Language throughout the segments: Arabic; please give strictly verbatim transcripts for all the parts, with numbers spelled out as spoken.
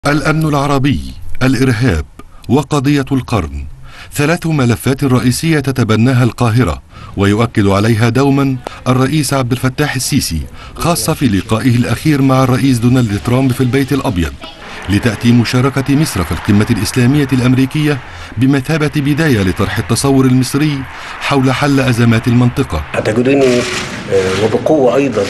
الأمن العربي، الإرهاب، وقضية القرن، ثلاث ملفات رئيسية تتبناها القاهرة ويؤكد عليها دوما الرئيس عبد الفتاح السيسي، خاصة في لقائه الأخير مع الرئيس دونالد ترامب في البيت الأبيض، لتأتي مشاركة مصر في القمة الإسلامية الأمريكية بمثابة بداية لطرح التصور المصري حول حل أزمات المنطقة. أعتقدني وبقوة أيضا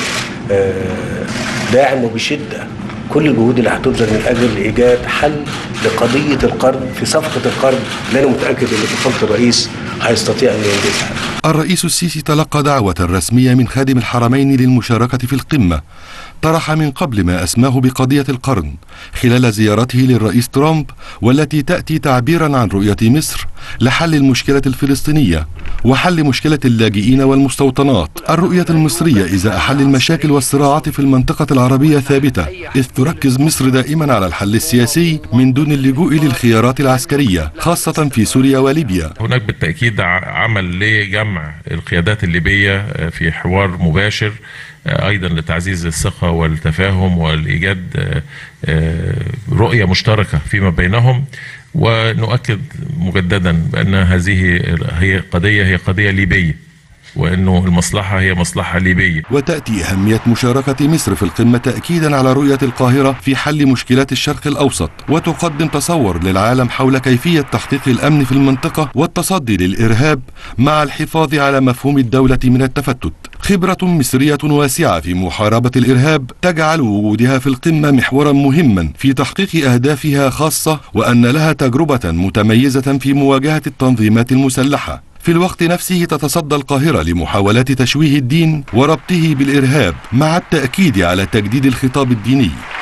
داعم وبشدة كل الجهود اللي هتبذل من أجل إيجاد حل لقضية القرن في صفقة القرن اللي أنا متأكد إن فخامة الرئيس هيستطيع أن ينجزها. الرئيس السيسي تلقى دعوة رسمية من خادم الحرمين للمشاركة في القمة، طرح من قبل ما أسماه بقضية القرن خلال زيارته للرئيس ترامب، والتي تأتي تعبيرا عن رؤية مصر لحل المشكلة الفلسطينية وحل مشكلة اللاجئين والمستوطنات. الرؤية المصرية إزاء حل المشاكل والصراعات في المنطقة العربية ثابتة، إذ تركز مصر دائما على الحل السياسي من دون اللجوء للخيارات العسكرية، خاصة في سوريا وليبيا. هناك بالتأكيد عمل لجمع القيادات الليبية في حوار مباشر، أيضا لتعزيز الثقة والتفاهم والإيجاد رؤية مشتركة فيما بينهم، ونؤكد مجددا بأن هذه هي قضية هي قضية ليبية، وأنه المصلحة هي مصلحة ليبية. وتأتي أهمية مشاركة مصر في القمة تأكيدا على رؤية القاهرة في حل مشكلات الشرق الأوسط، وتقدم تصور للعالم حول كيفية تحقيق الأمن في المنطقة والتصدي للإرهاب مع الحفاظ على مفهوم الدولة من التفتت. خبرة مصرية واسعة في محاربة الإرهاب تجعل وجودها في القمة محورا مهما في تحقيق أهدافها، خاصة وأن لها تجربة متميزة في مواجهة التنظيمات المسلحة. في الوقت نفسه تتصدى القاهرة لمحاولات تشويه الدين وربطه بالإرهاب، مع التأكيد على تجديد الخطاب الديني.